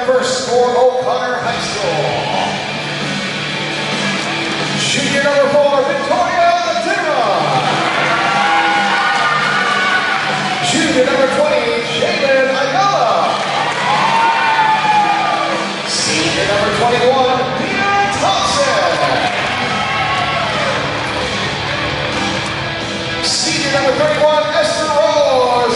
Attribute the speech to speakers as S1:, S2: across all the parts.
S1: up first for O'Connor High School. Junior number 4, Victoria Dimon. Junior number 20, Jalen Ayala. Senior number 21, Mia Thompson. Senior number 31, Esther Rose.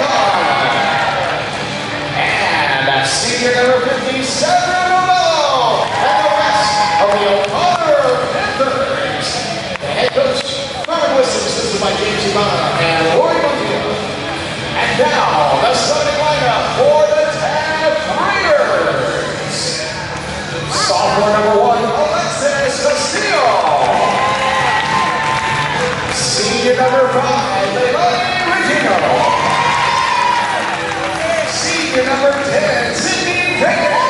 S1: And senior number 50, Sarah Novello. And the rest of the O'Connor Panthers. The head coach, Marvin Wilson, assisted by James Ivana and Roy Montiel. And now, the starting lineup for the Taft Raiders. Sophomore number 1, Alexis Castillo. Senior number 5, Leilani Regino. Senior number 10, Sydney Payne.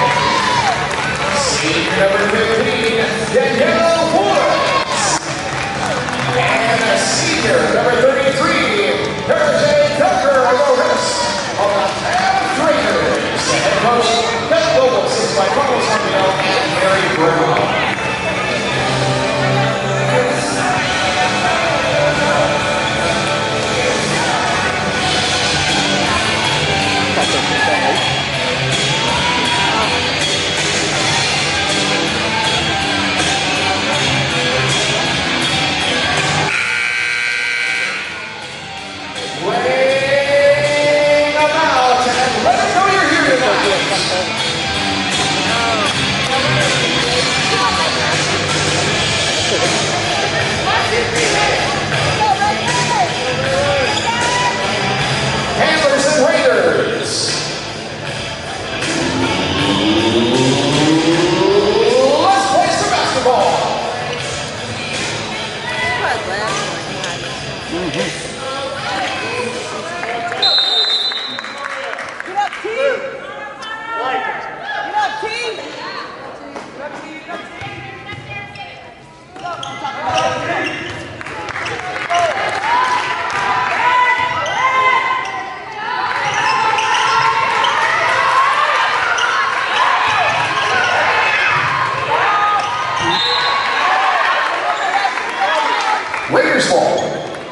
S1: Senior number 15, Danielle Woods. And senior number 33, Thursday Tucker, the rest of the Taft Raiders. The head coach, Beth Vogel, assisted by Carlos Montiel and Mary Brown. Raiders ball.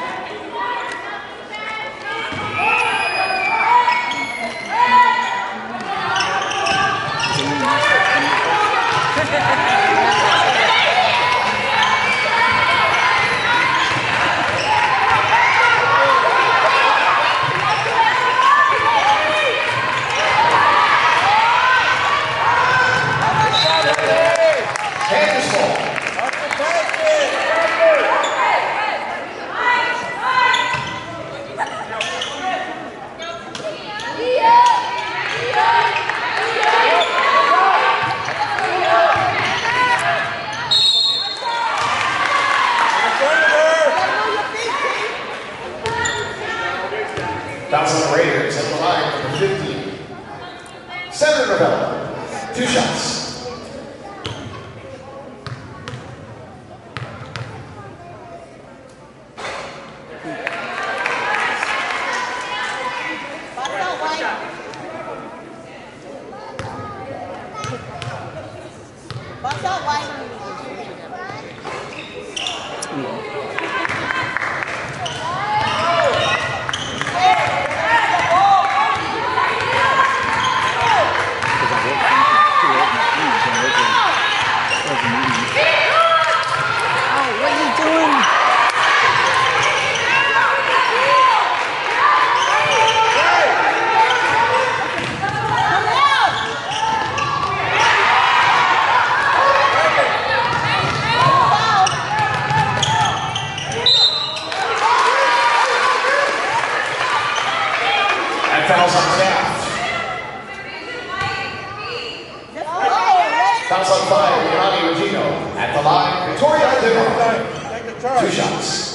S1: Bounce on the Raiders at the line, number 15. Senator Novello, 2 shots. Fouls on Taft. Fouls on 5, Leilani Regino. At the line, Victoria Dimon. 2 shots.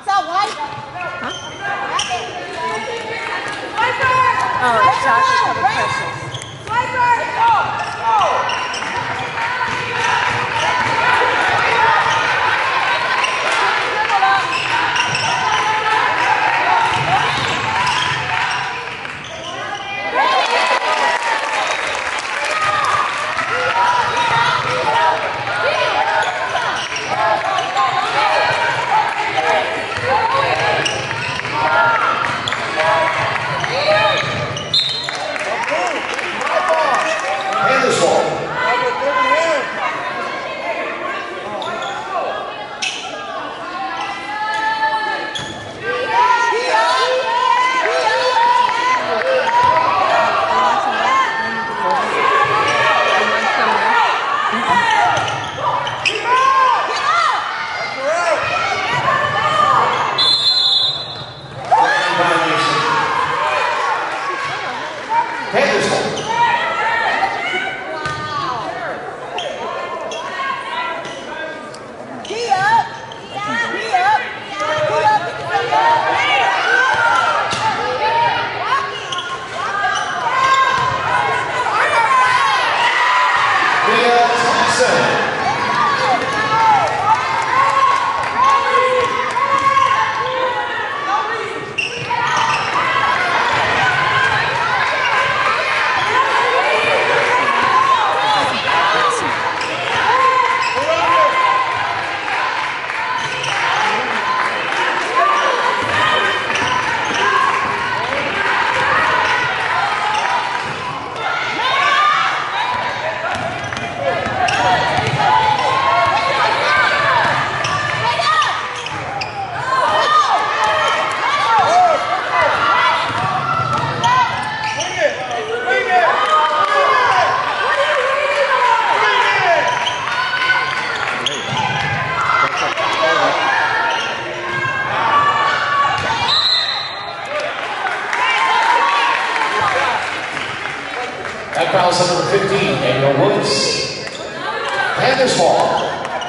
S1: That fouls on number 15, Daniel Woods. Panthers ball.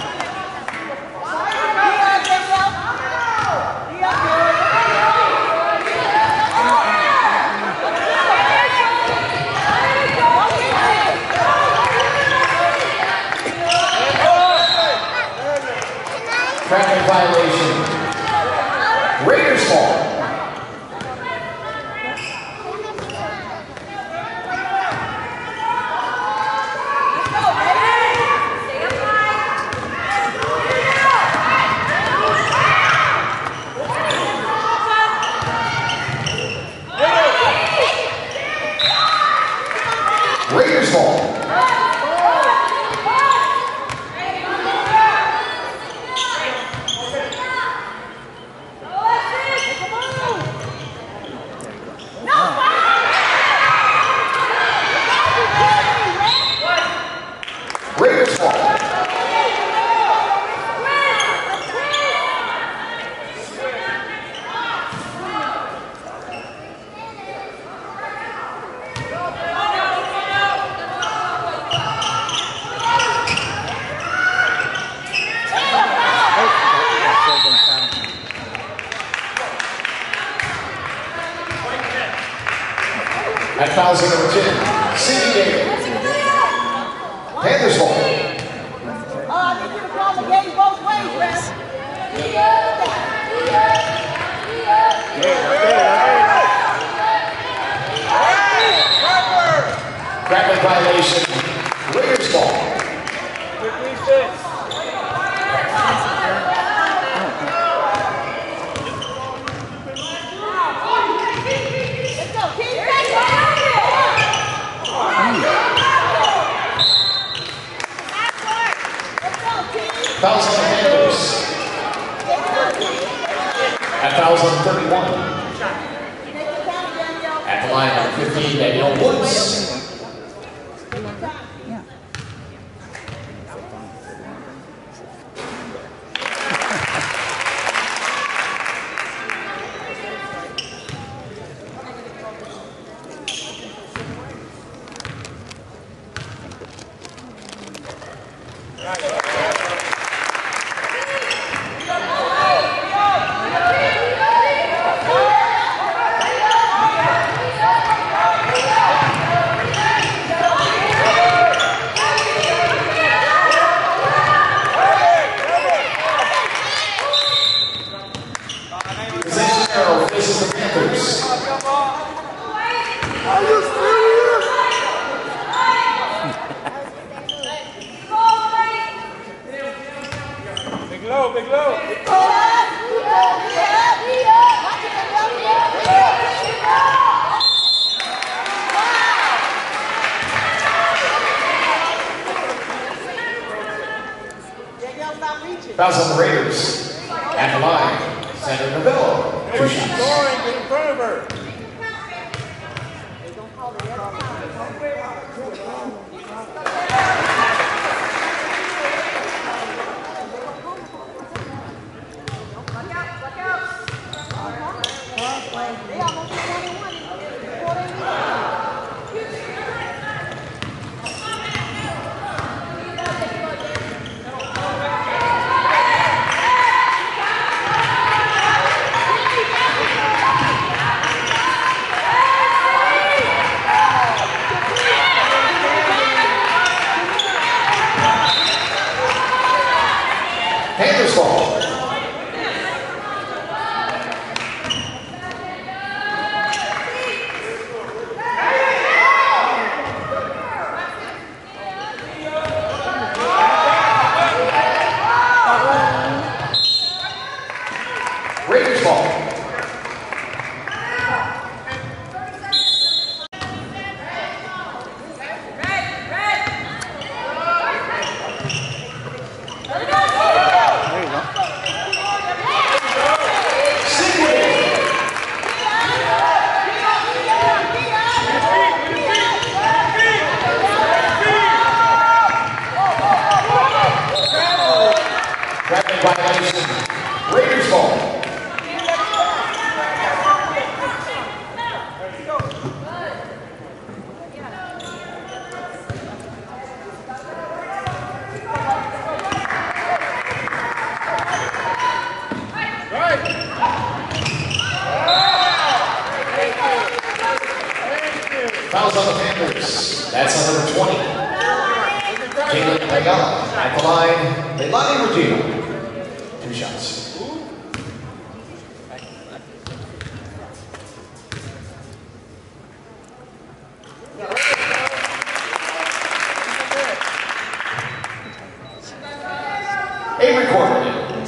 S1: Traffic violation. Raiders ball. Raiders ball. Raiders ball. That fouls on number 10, Cindy Gale. Panthers ball.
S2: I need you to call the game both ways, man.
S1: Traffic violation. Raiders ball. Fouls on the Panthers. That fouls on 31. At the line, number 15, Daniel Woods. Zenaro faces the Panthers.
S3: Are you serious? Big low, big low.
S1: Fouls on the Raiders. At the line, Sandra Novello. 2 shots.
S3: Scoring, get in front of her.
S1: Panthers ball. Raiders ball. Driving violation. Raiders ball. Fouls on the Panthers. That's on number 20. Caitlin Ayala. At the line, Leilani Regina. 2 shots. Avery Corbin.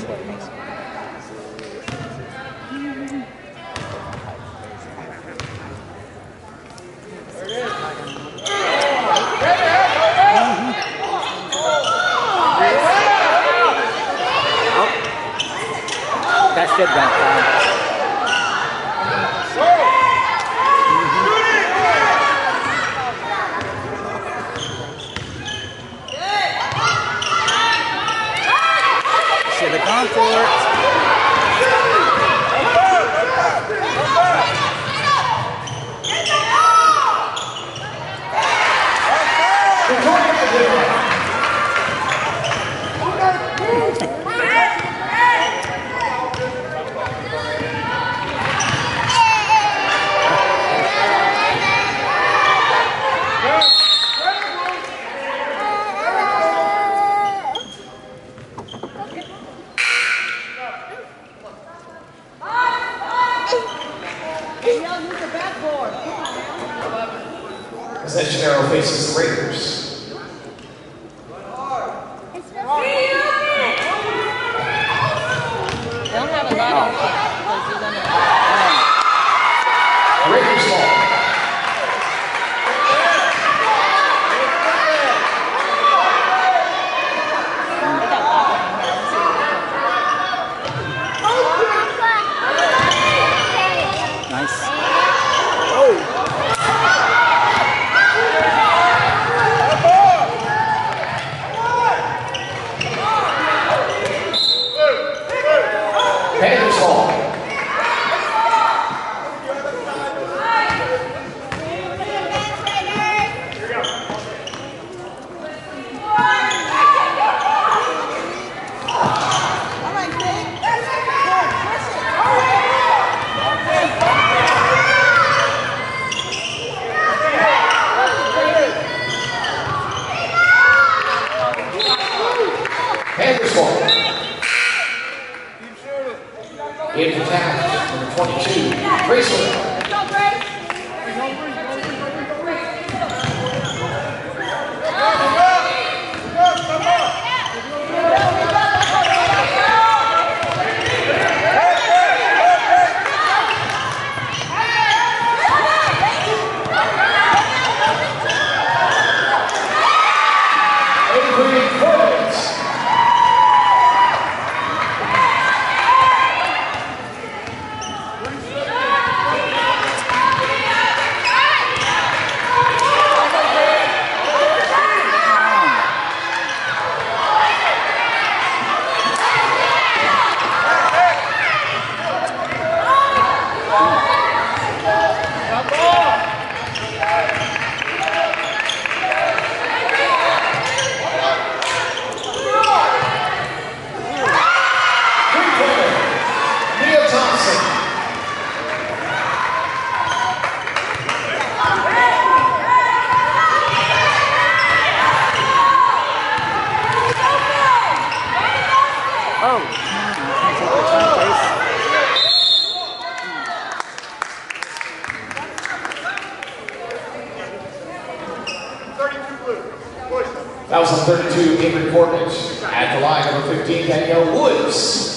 S4: That should went down. Should have gone for it.
S1: Zenaro faces the Raiders.
S2: Don't have a lot of because you're gonna.
S1: Raiders ball.
S4: Nice.
S1: Number 22, Gracewell. That was on 32, Ingrid Corbett. At the line, number 15, Danielle Woods.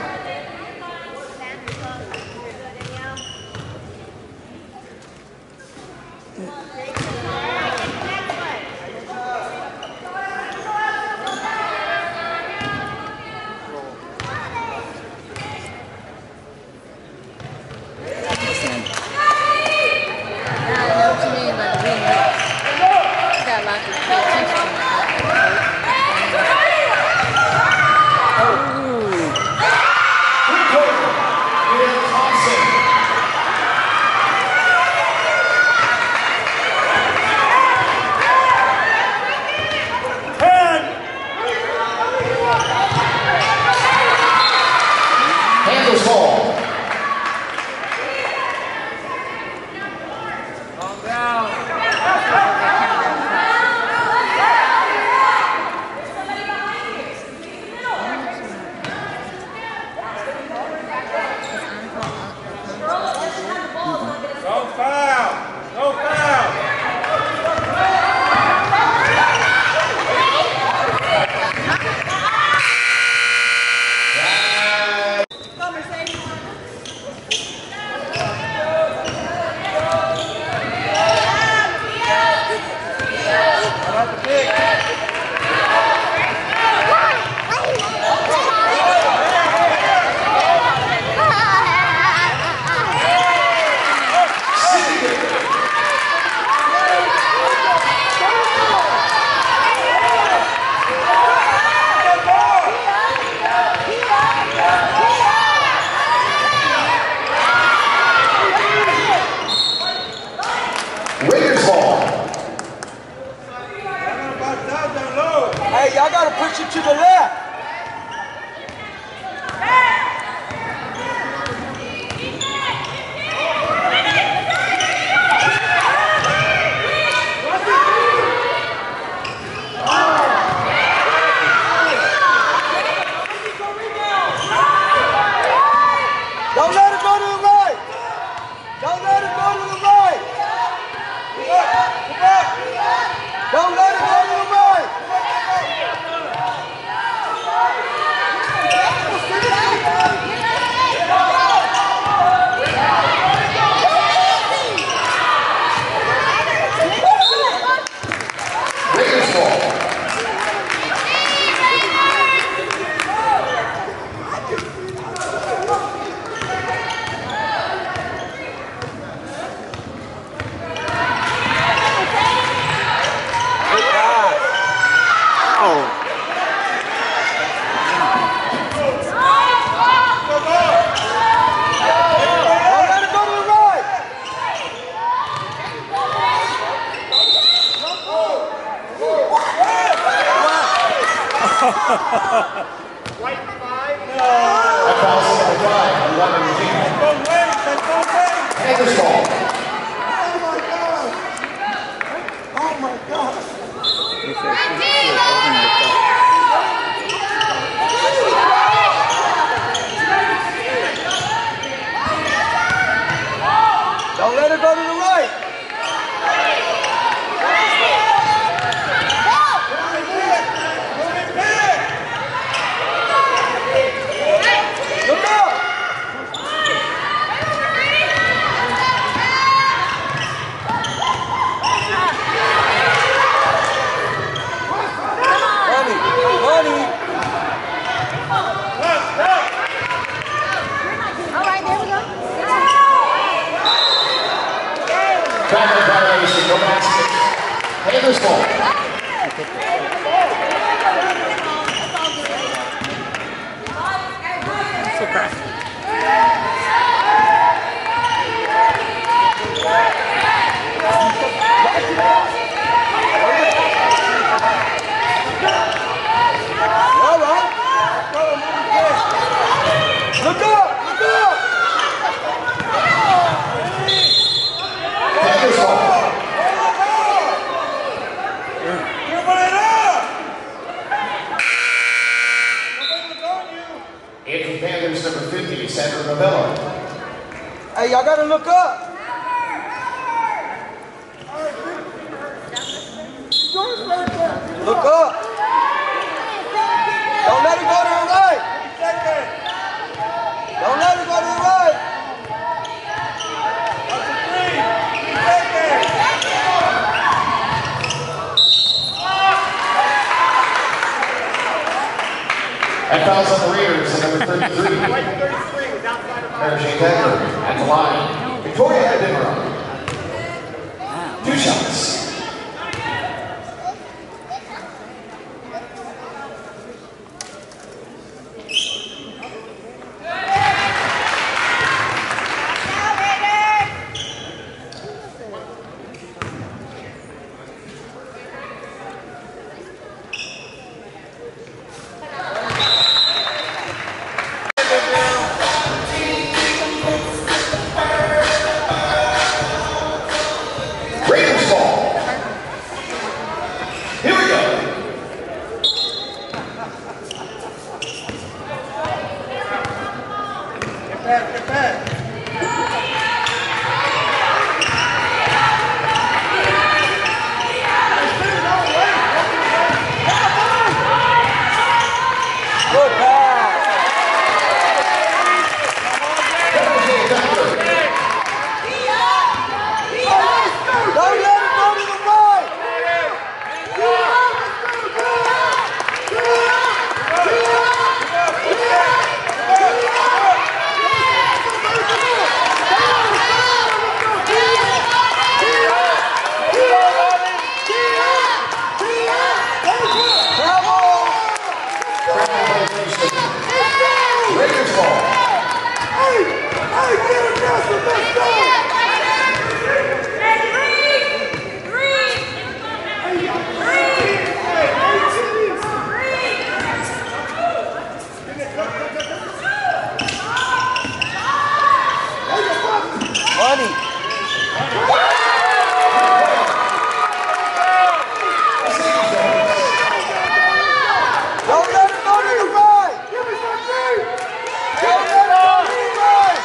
S5: Hey, y'all gotta push it to the left. Don't let it go to the right. Don't let it go to the right. Don't let it go to the right.
S3: White 5. No.
S1: That foul's number 5, 11 team.
S3: Both ways, that's both ways.
S1: Panthers ball.
S5: Oh my God.
S1: Panthers ball.
S5: All right. Look up! Look up!
S1: Panthers ball. In from Panthers number 50, Sandra Novello.
S5: Hey, y'all gotta look up. Look up. Don't let it go to the right. Don't let it go to the right.
S1: And fouls on the Raiders at number 33. Mary Jane Becker at the line. Victoria Edinburgh. 2 shots. Raiders ball. Here we go.
S3: Get back, get back.
S5: Good pass. Don't let it go to the right.
S1: Raiders ball.
S5: Money. Don't let it go to the right. Don't let it go to the right.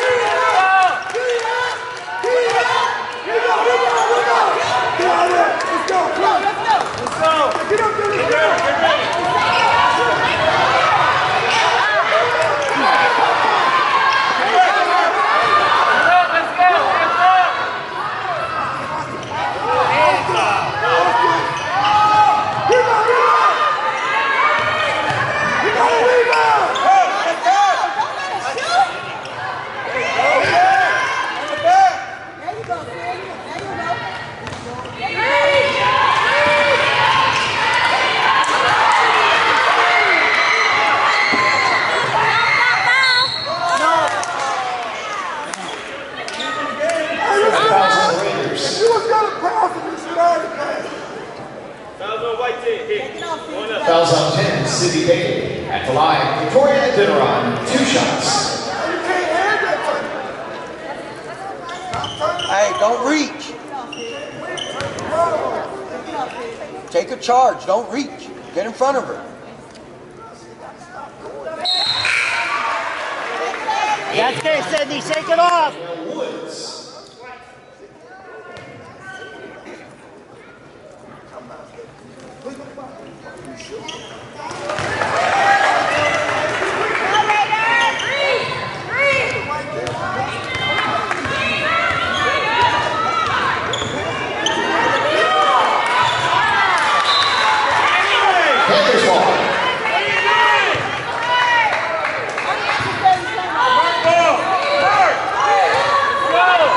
S1: Fouls on 10, Sydney Bailey at the line. Victoria Edinburgh, 2 shots.
S5: Hey, don't reach. Take a charge. Don't reach. Get in front of her.
S4: That's okay, Sydney. Shake it off.
S1: Woods. Panthers ball.
S3: Go!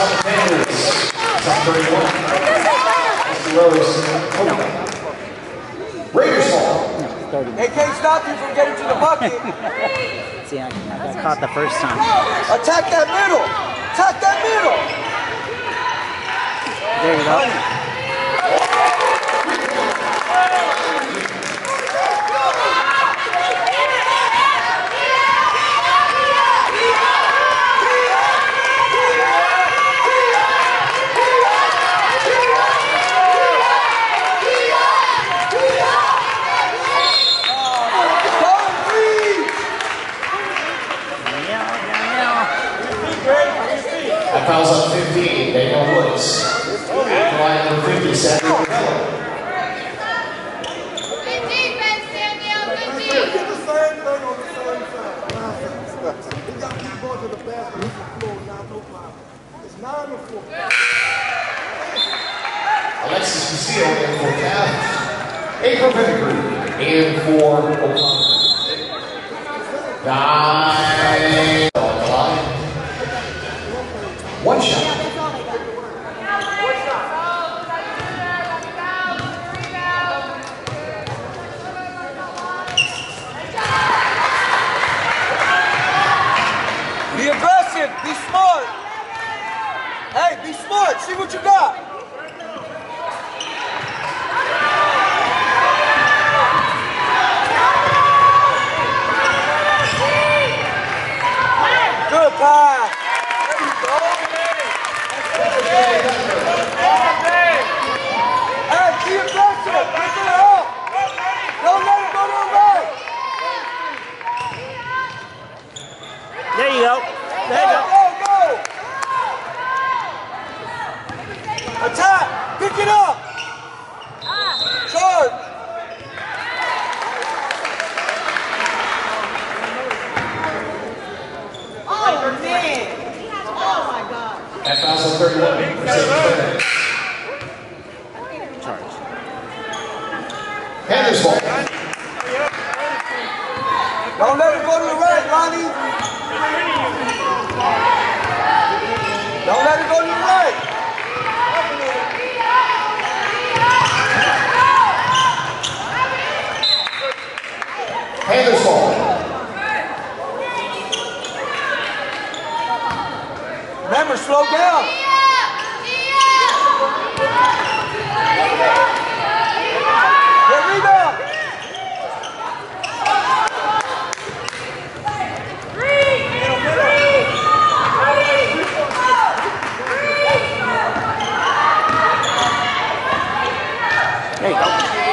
S1: on the Panthers. Top 31. That's the Rose. Raiders ball.
S5: They can't stop you from getting to the bucket.
S4: See, I got caught the first time.
S5: Attack that middle. Attack that middle.
S4: There you go.
S1: That fouls on 15, Daniel Woods. Line number 50, Samuel Miller.
S2: Good defense, Danielle. Good
S6: Get
S2: defense.
S6: the same thing on the same side. He got me going to the basket. It's the floor now, no problem. It's 9-4.
S1: Alexis Lucille in for Cavs. April Pettigrew in for O'Connor. Nine. One shot.
S5: Be aggressive. Be smart. Hey, be smart. See what you got. Good pass. There you go. Hey, be aggressive. Pick it up. Don't let it go to the right.
S4: There you go. There you go.
S5: Go. Attack. Pick it up. Charge.
S2: Oh, man. Oh, my God.
S1: That fouls on 31.
S4: Charge.
S1: Panthers ball.
S5: Don't let it go to the right, Lonnie. Don't let it go to the right.
S1: Panthers ball.
S5: Remember, slow down. Good rebound.
S4: There you go.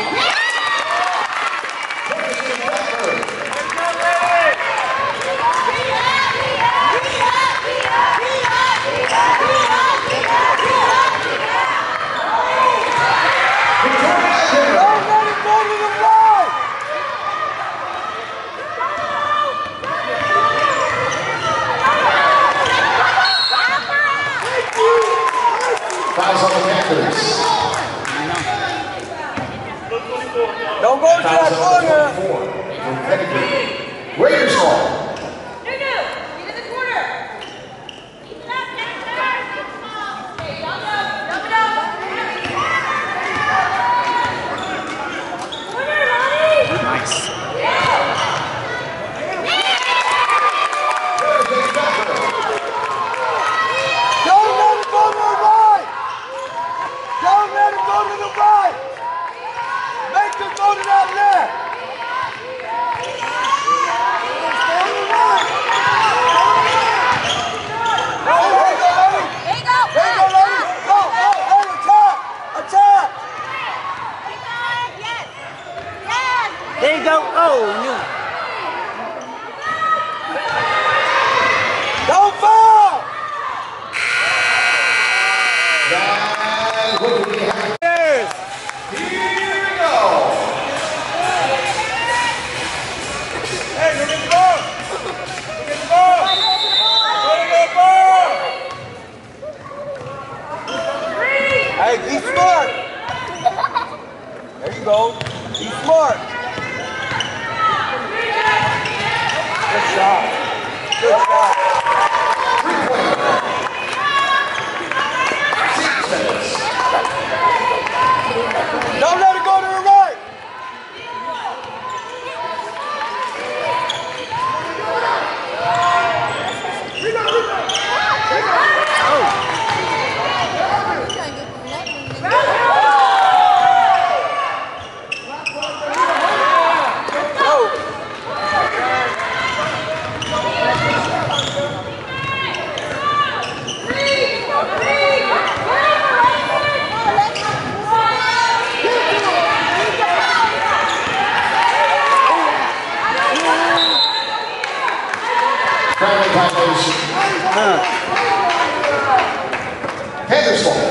S5: Don't let it go to the right.
S1: Fouls on the Panthers.
S5: Don't go to that corner.
S1: April Pettigrew. Raiders ball.
S4: Nice.
S5: Don't let it go to the right. Don't let it go to the right. Make it go to that left.
S4: There you go. Oh, you.
S5: Don't foul!
S1: And what do we have?
S4: Cheers.
S1: Here we go.
S3: Hey, look at the ball. Look at the ball. Look at the ball.
S5: Hey, be smart. There you go. Be smart. Good shot. Good shot.
S1: Panthers ball.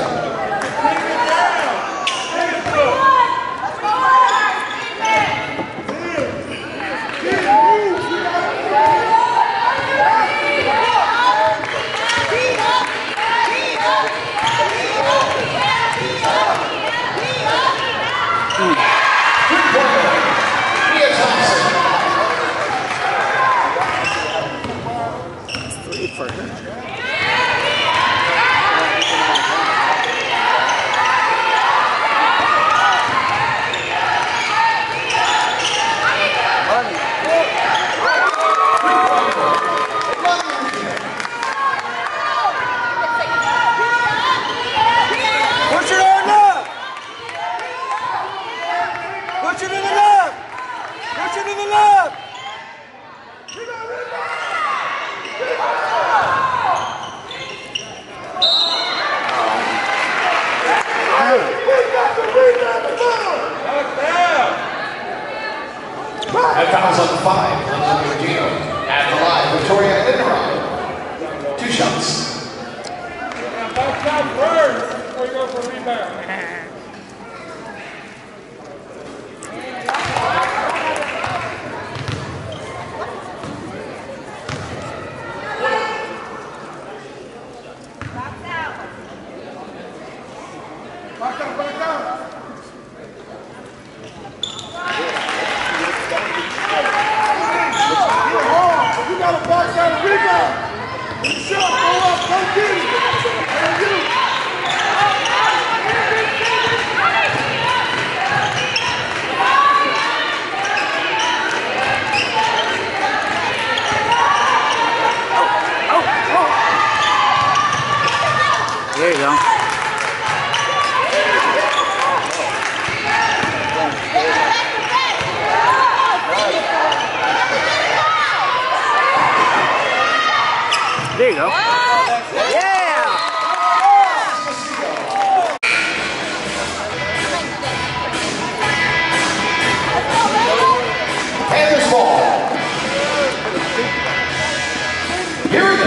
S1: That fouls on 5, Lindsay Regino. At the line, Victoria Lindenrod. 2 shots.
S3: Now, box out first before you go for a rebound.
S4: There you go. There you go. Yeah!
S1: Panthers ball. Here we go.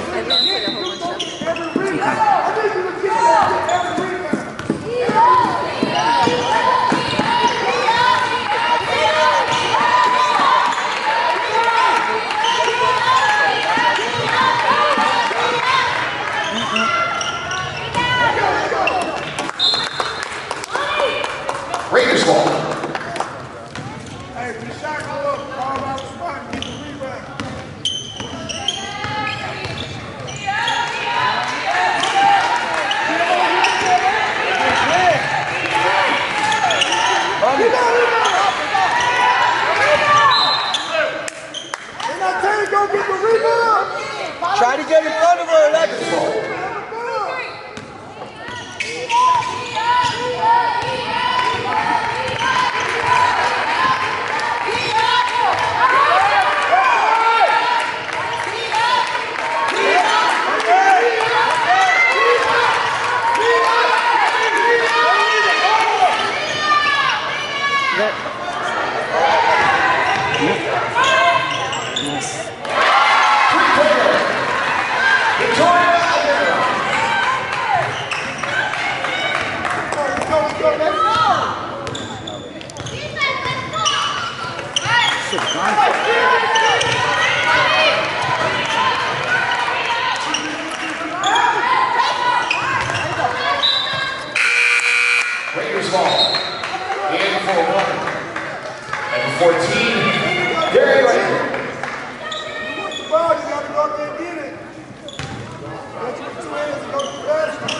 S1: Raiders ball.
S6: Hey, be shot, go up, call out the spot, get the rebound. And I tell you, go get the rebound.
S5: Try to get in front of her, Alexis.
S1: Raiders ball. In for 1. And 14, Gary Rader.
S6: Ball, you gotta go up there and get it. Get you with 2 hands and go to the basket.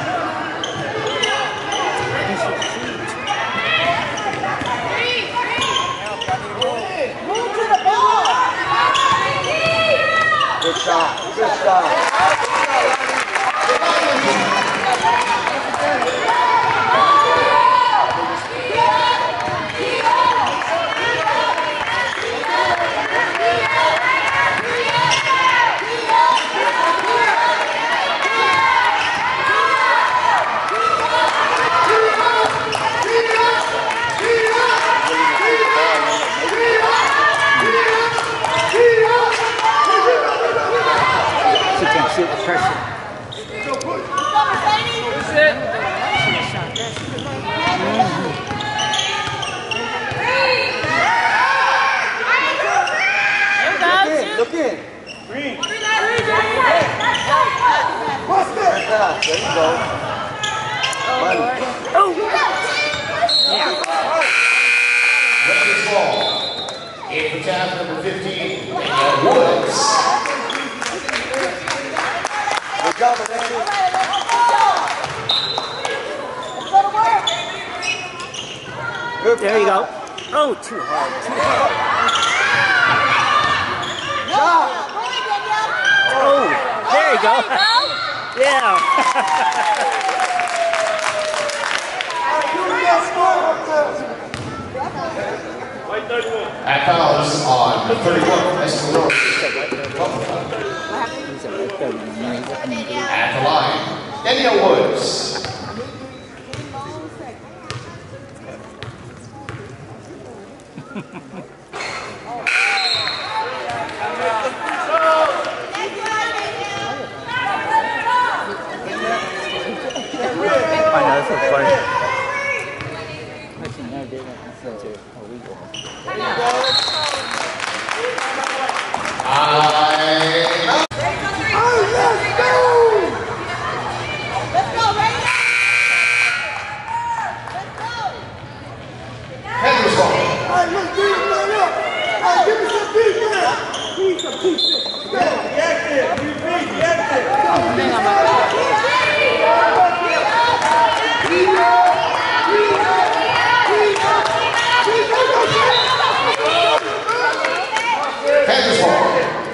S2: Move to the ball.
S5: Good shot. Good shot.
S4: She can't shoot the pressure.
S2: You coming, Sadie?
S5: pass. There you go.
S1: Raiders ball. In for task number 15, Danielle Woods.
S5: Good job, Andy. Good
S4: There you go. Oh, too hard. Too hard. Oh, there you go. Yeah.
S1: At fouls on the 31, Escalona. At the line, Danielle Woods.
S4: I know, it's so funny. Actually, never did that until a week ago.
S1: Panthers ball. Panthers ball.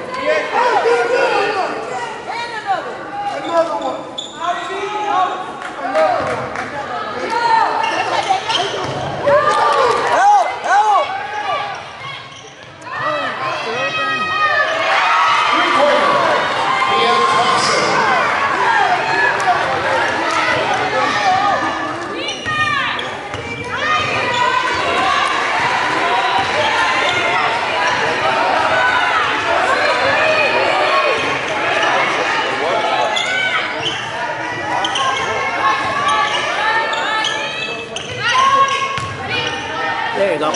S4: There you go.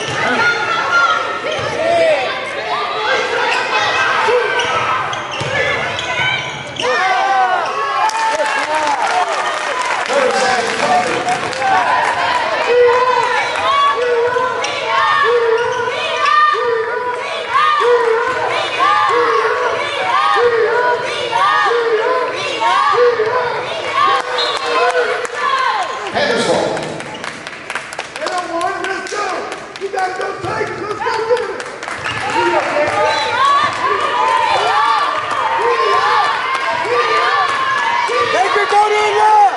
S1: Panthers ball.
S6: You gotta go take it. Let's go get it.
S5: Make it go to the left.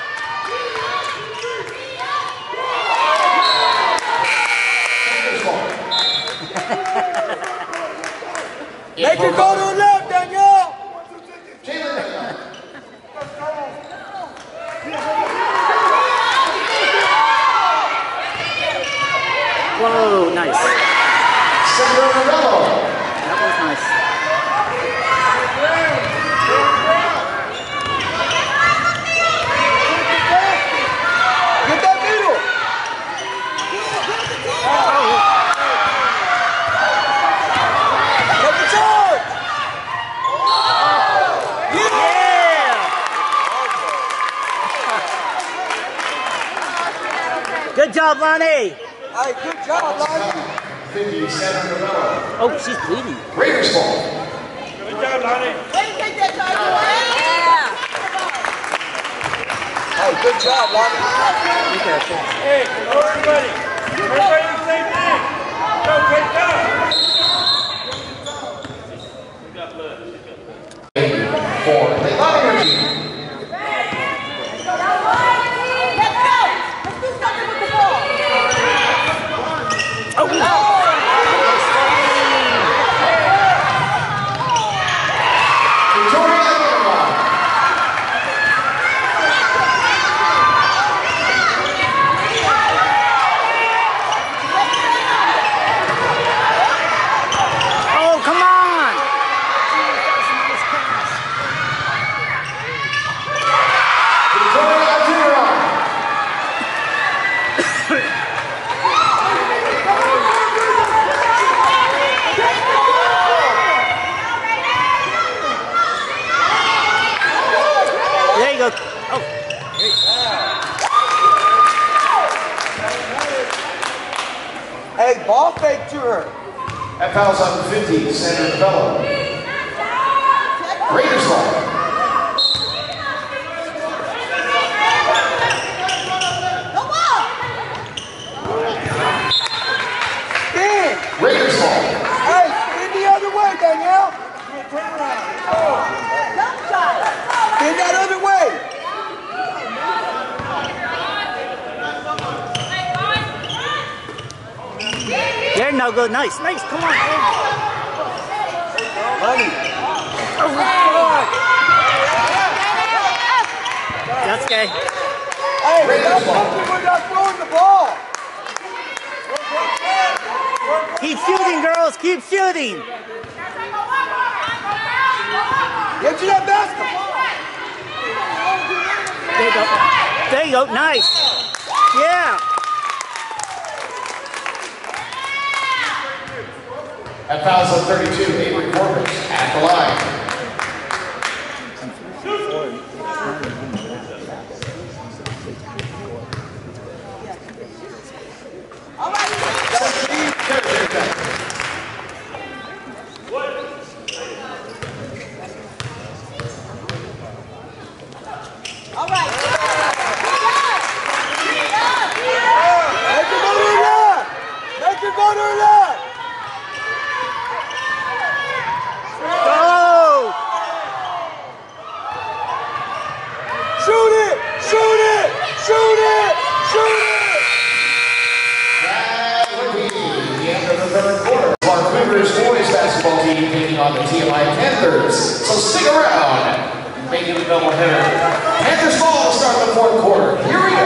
S5: Make it go to the left, Danielle.
S4: Whoa, nice.
S1: Cinderella.
S4: That was nice.
S5: Get that middle. Take the charge.
S4: Yeah! Good job, Lonnie.
S5: Hey, good job, Lonnie.
S1: 50, Cinderella.
S4: Oh, she's bleeding.
S1: Raiders ball.
S3: Good job, Lonnie.
S5: Hey, good job, Lonnie.
S4: Be careful.
S3: Hey, hello, everybody. Everybody do the same thing. Go, great job.
S1: For the Lottie Regime. Victoria Aguilar.
S4: go. Oh.
S5: Hey, ball fake to her.
S1: That foul's on 50, Sandra Bello. Raiders ball.
S5: Spin.
S1: Raiders ball.
S5: Hey, spin the other way, Danielle.
S3: Turn around.
S5: Spin that other way.
S4: There, no good. Nice. Nice. Come on.
S5: Money.
S4: Oh, God. That's okay.
S5: Hey, that's something we're not throwing the ball.
S4: Keep shooting, girls. Keep shooting.
S5: Get to that basketball.
S4: There you go. There you go. Nice. Yeah.
S1: That foul's on 32, Avery Corbett at the line. On the TMI Panthers. So stick around. Making the double hitter. Panthers ball will start the fourth quarter. Here we go.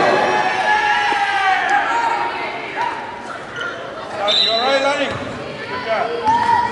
S3: You all right, Lonnie? Good job.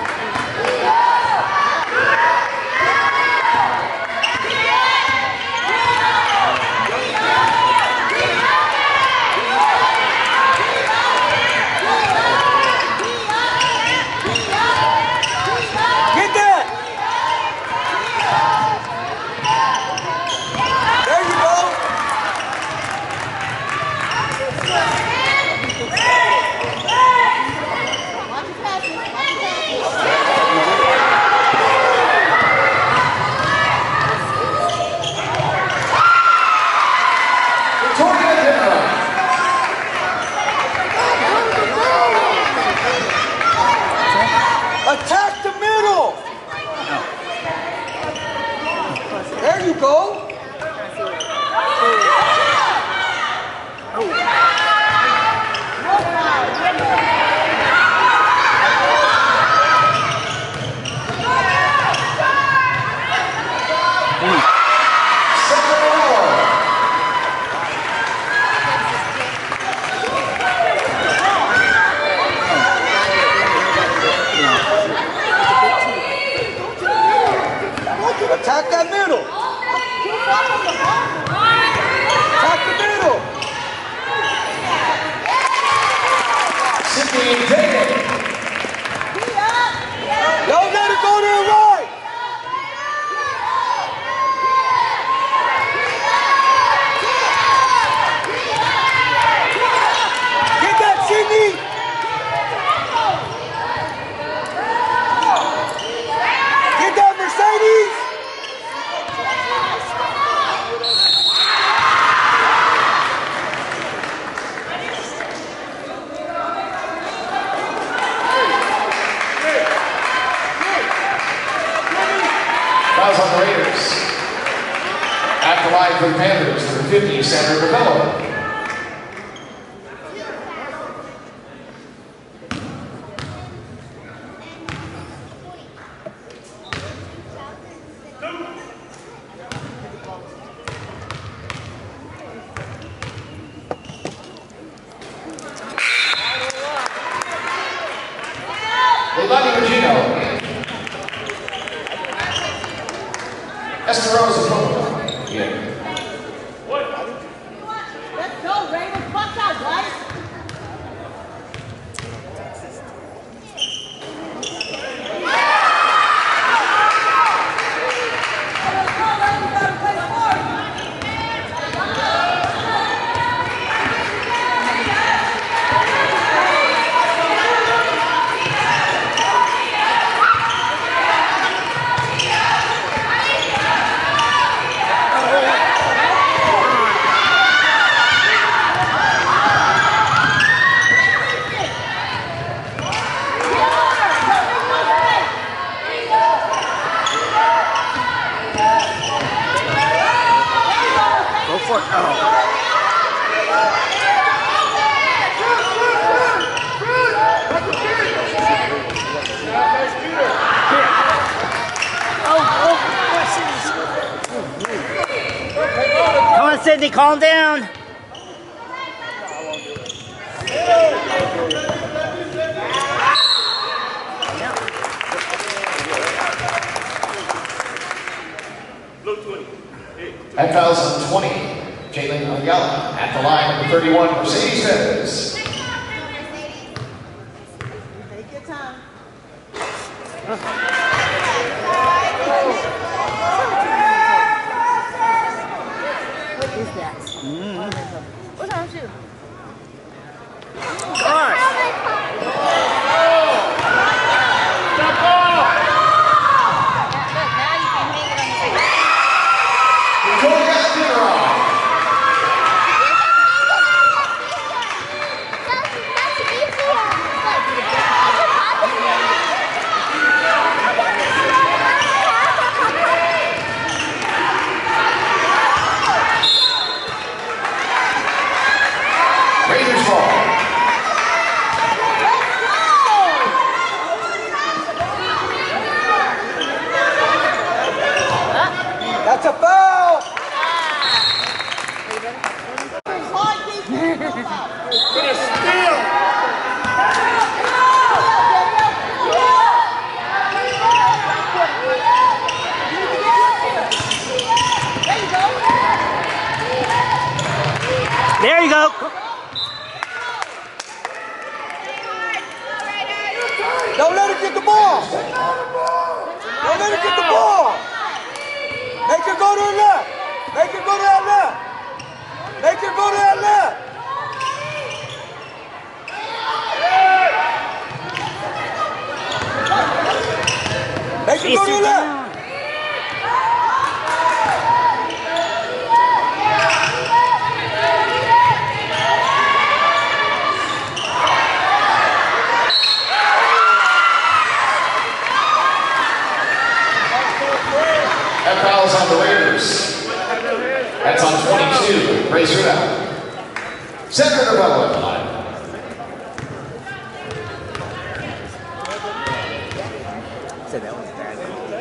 S5: Attack the middle! There you go! Attack that middle! Attack the middle!
S1: Sydney David.
S5: Don't let it go to the right! Get that, Sydney! Get that, Mercedes!
S1: Fouls on the Raiders. At the line for the Panthers, number 50, Sandra Bello. Leilani Regino. Esperanza Polo. Yeah.
S4: court. Come on, Sydney, calm down.
S1: At fouls on 20, Jalen Ayala. At the line, number 31, Mercedes-Benz.
S2: Take your time. What is that? What's wrong with you?
S4: Gosh.
S1: Raiders ball.
S5: That's a foul!
S3: Get a steal!
S4: There you go.
S5: Don't let him get the ball! Don't let him get the ball! Make it go to the left! Make it go to that left! Make it go to that left! Make it go to the left!
S1: That fouls on the Raiders. That's on 22, Razor out. Senator Novello at the line.
S4: Said that was bad.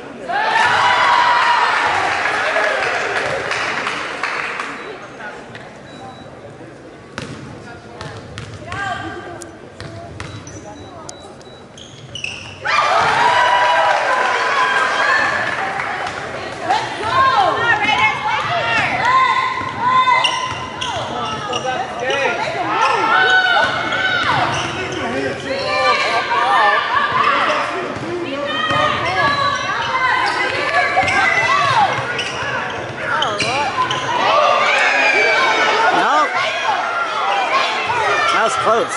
S4: That was close.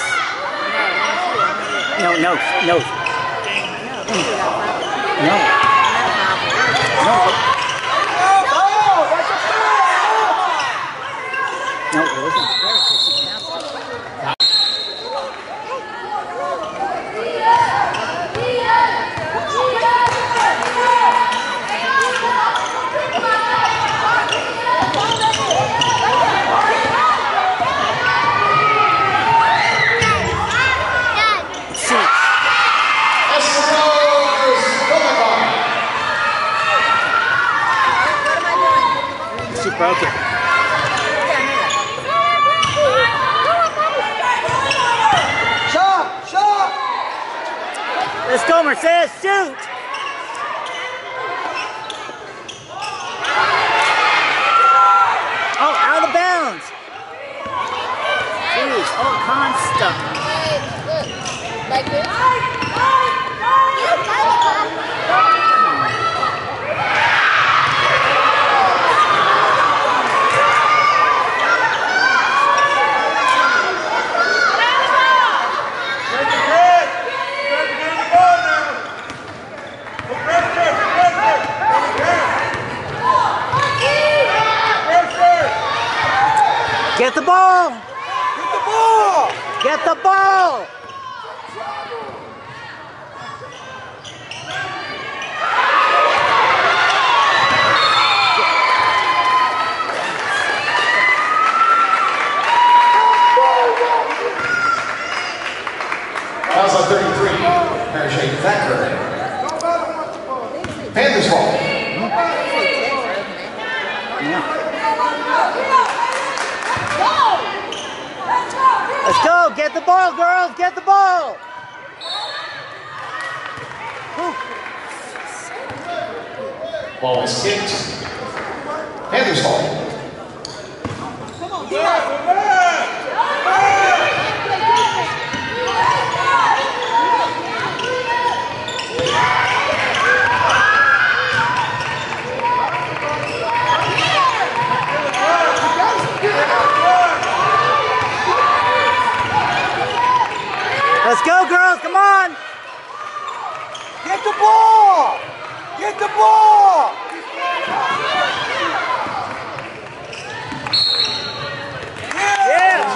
S4: No. No. No, it wasn't fair because she She broke it.
S5: Shot!
S4: Let's go, Mercedes, shoot! Oh, out of bounds! Jeez, all kinds of stuff.
S2: Like this?
S4: Get the ball!
S5: Get the ball!
S4: Get the ball! the ball, girls. Get the ball.
S1: Ball is kicked. Panthers ball.
S4: Let's go, girls. Come on.
S5: Get the ball! Get the ball!
S4: Yeah.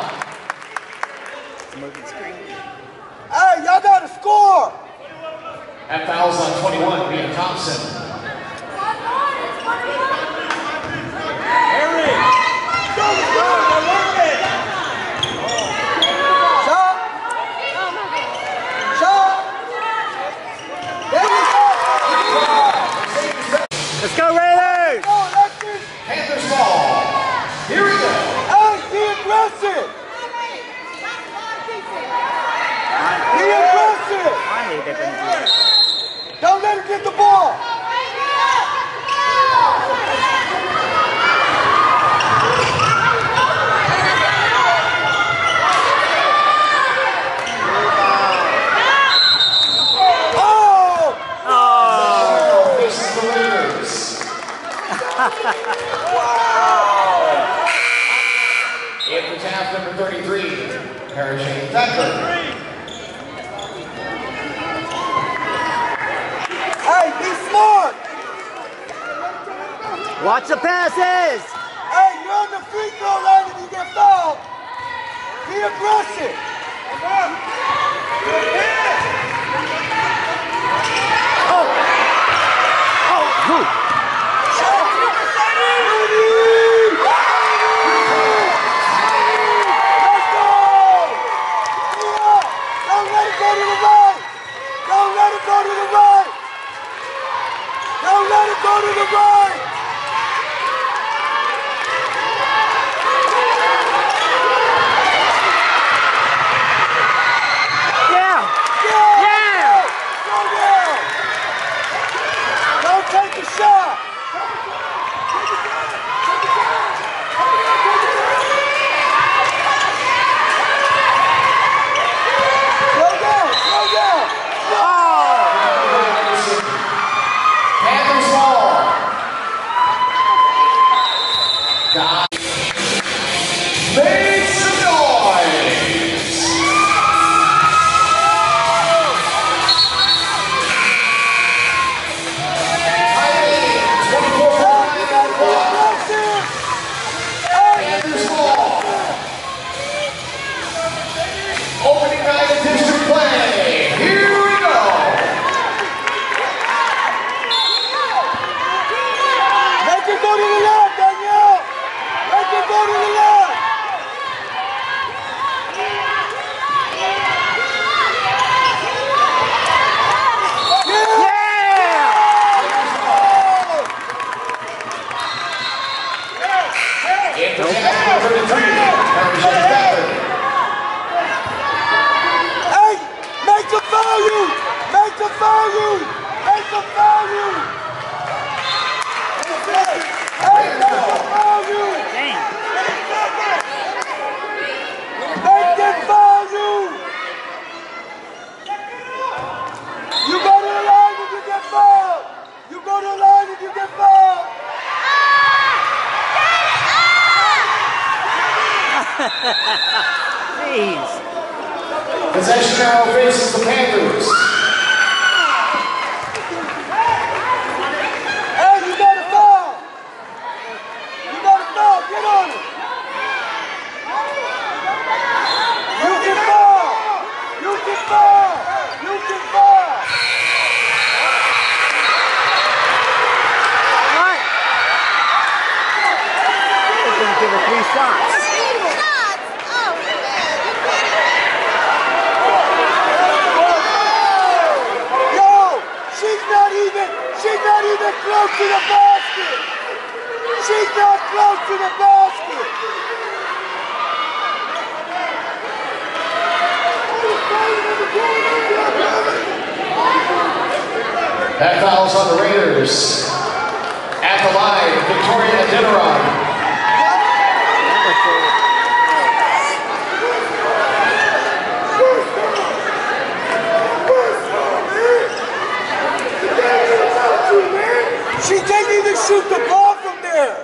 S5: Hey, y'all got to score!
S1: That fouls on 21, Rhea Thompson.
S4: Let's go, Raiders!
S1: Panthers ball. Here we go.
S5: Hey, be aggressive! Be aggressive!
S4: I hate that thing.
S5: Don't let him get the ball!
S1: In for half number 33, Parashane Thacker.
S5: Hey, be smart!
S4: Watch the passes!
S5: Hey, you're on the free throw line if you get fouled! Be aggressive! Go to the right!
S4: Yeah!
S5: Go down! Don't take a shot! Slow down!
S1: Panthers ball. Make some noise. Panthers ball. Opening night of district play. Here we go.
S5: Make it go to the left, Danielle! Make it go to the left!
S1: Into half number 33, Parashane Thacker.
S5: Hey! Make the value! Make the value! Make the value! Hey, make the value!
S4: Dang.
S5: Make the value! You go to the line if you get fouled! You go to the line if you get fouled!
S4: Jeez.
S1: Possession arrow faces the Panthers.
S5: Hey, you got a foul! You got a foul! Get on it! You can foul! You can foul! You can foul!
S4: What? They're going to give her 3 shots.
S5: She's not even close to the basket! She's not close to the basket!
S1: That fouls on the Raiders. At the line, Victoria Adeniran.
S5: She can't even shoot the ball from there.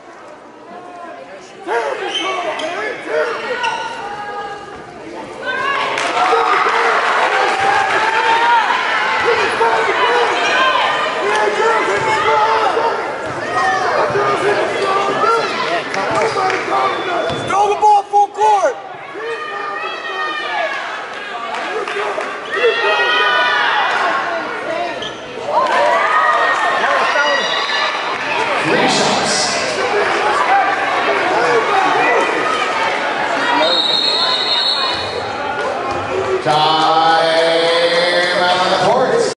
S5: Throw the ball full court.
S1: Three shots. Time out on the court.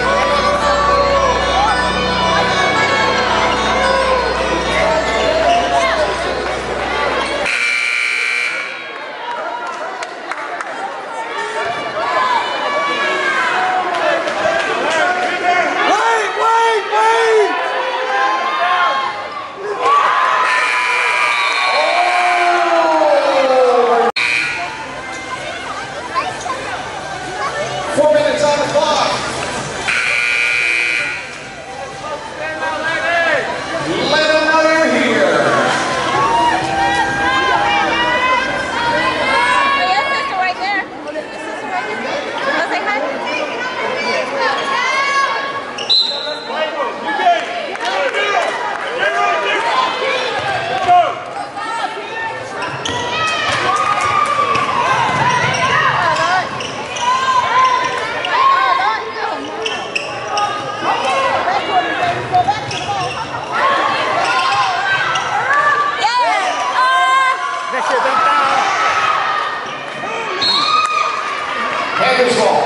S1: Panthers ball.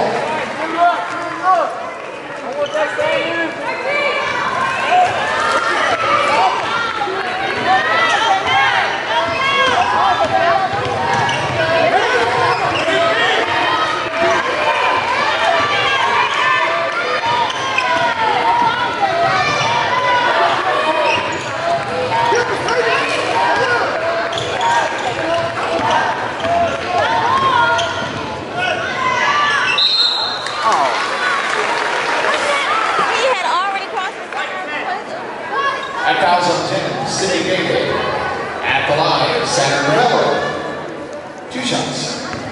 S1: At 1,010, Sydney Gateway. At the line, Saturn Novello. Two shots.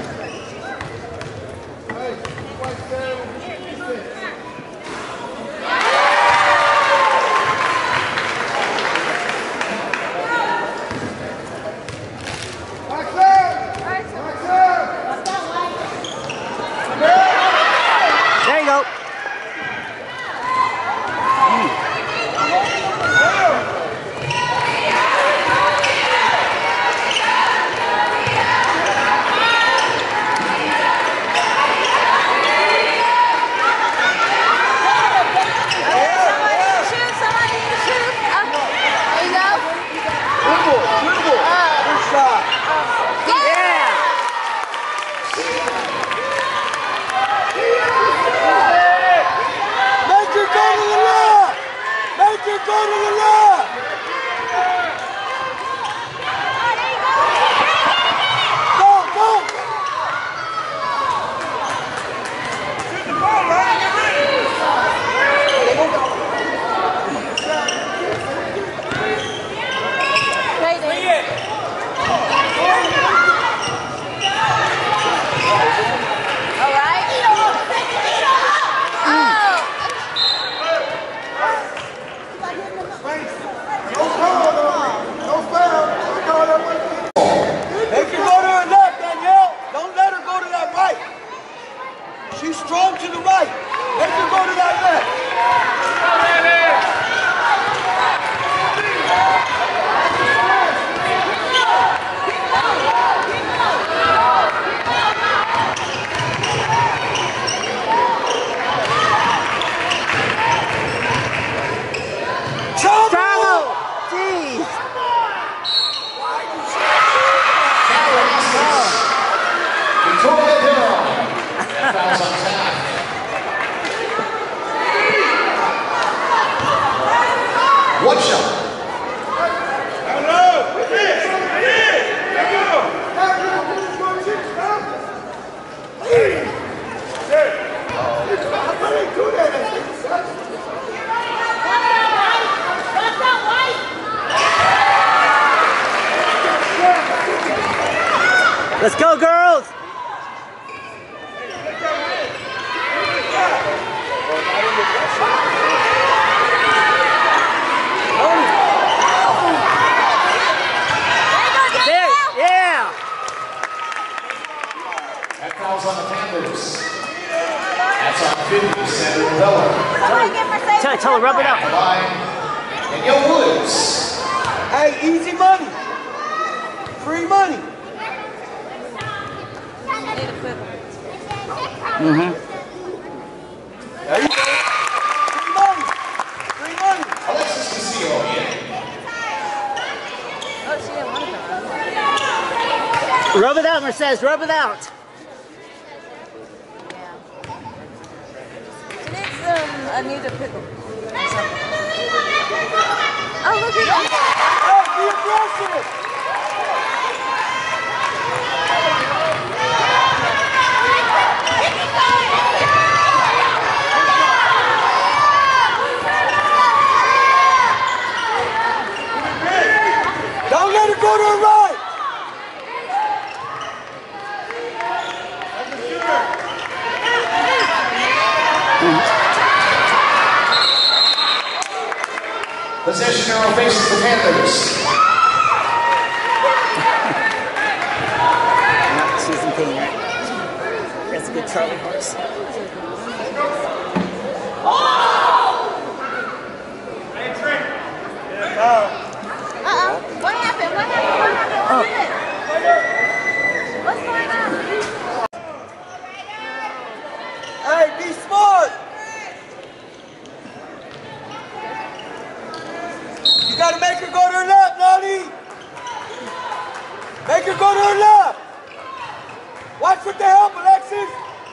S4: There you go.
S5: Go to the left! Go, go!
S3: Shoot the ball, Ryan. Get ready.
S2: All right. Oh.
S4: Let's go, girls! There, yeah!
S1: That falls on the Panthers. That's on 50, Senator Novello.
S4: Tell her, rub it out.
S1: And Yo Woods.
S5: Hey, easy money. Free money.
S2: Mm-hmm.
S5: There you go. Free money. Free money.
S1: Alexis Castillo in.
S2: Oh, she didn't want to.
S4: Rub it out, Mercedes, rub it out.
S2: She needs Anita pickle. Oh, look at that.
S5: Hey, be aggressive. Don't let it go to the right.
S1: Possession arrow faces the Panthers.
S4: Not Susan King, right? That's a good Charlie horse.
S2: What happened? What happened? What happened? What's going on?
S5: Hey, be smart. You gotta make her go to her left, Lonnie. Make her go to her left. Watch with the help, Alexis.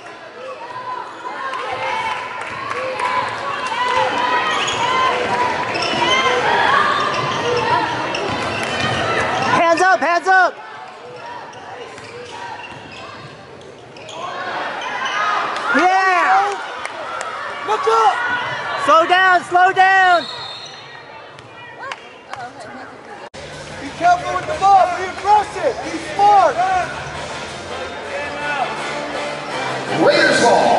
S4: Hands up, hands up! Yeah!
S5: Look up.
S4: Slow down, slow down!
S5: Be careful with the ball. Be aggressive. Be smart.
S1: Raiders ball.